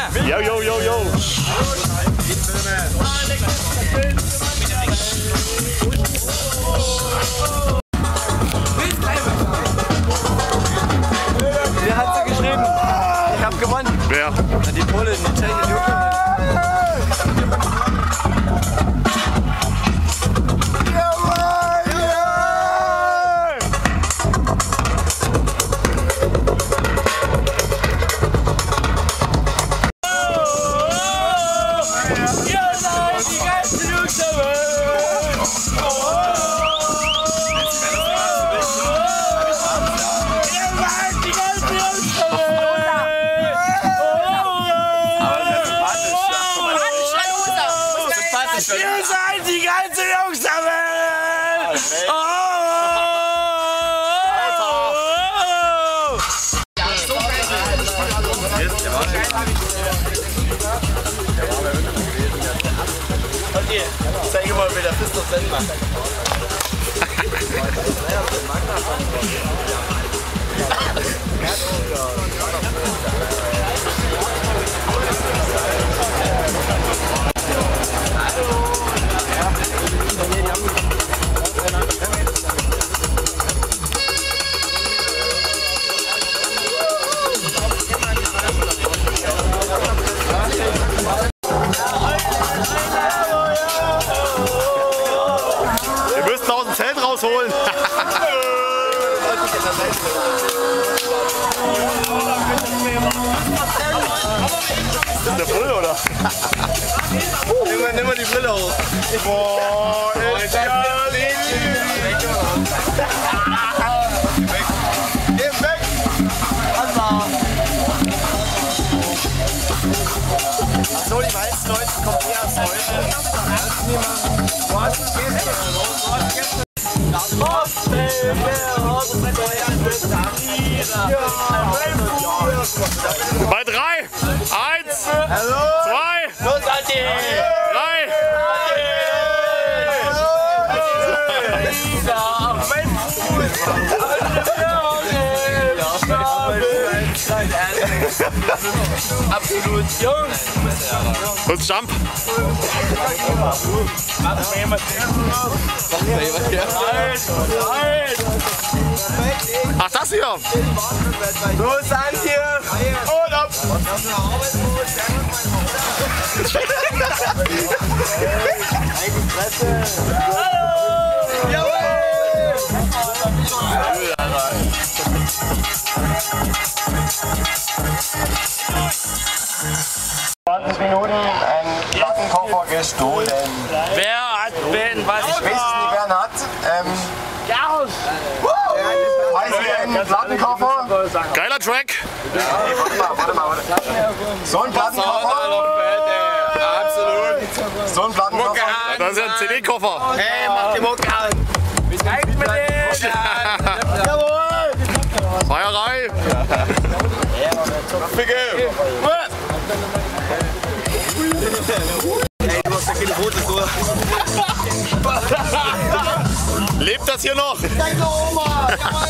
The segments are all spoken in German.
Jo, jo, jo, jo. Wer hat sie geschrieben? Ich hab gewonnen. Wer? Die Polen, die Tschechen, die Ukraine. Ihr seid die ganze Jungsammeln! Okay, zeige mal, wie der Pistol Sinn macht. Wir müssen aus dem Zelt rausholen. Ist das der Brille, oder? Nimm mal die Brille hoch. Boah, ist ja Geh weg! So, die meisten Leute kommen eher aus heute. Bei 3, 1, 2, Los, Adi! 3. Absolut, Jungs! Und Jump. Ach, das hier. So, Sand hier! Und ab! Minuten ein Plattenkoffer gestohlen. Wer hat wen, was Ich weiß es nicht, wer ihn hat. Heißt ein Plattenkoffer. Geiler Track. Warte mal. So ein Plattenkoffer. Absolut. So ein Plattenkoffer. Das ist ja ein CD-Koffer. Hey, mach die Mucke an. Zeig mir den. Jawohl! Feierei. Ey, du hast ja keine Fotos, oder? Lebt das hier noch? Danke, Oma!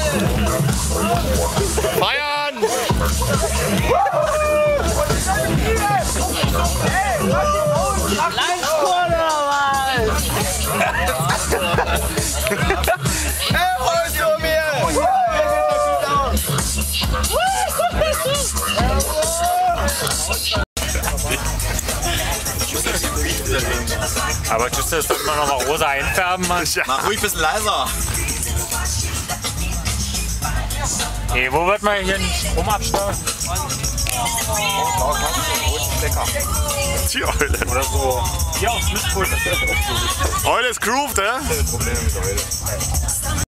Feiern. Hey, heute um mir! Aber tust du das doch immer noch mal rosa einfärben, Mann? Ja. Mach ruhig ein bisschen leiser. Hey, wo wird man hier einen Strom abstellen? Die Eule. Oder so. Hier aufs Mischpult. Eule ist grooved,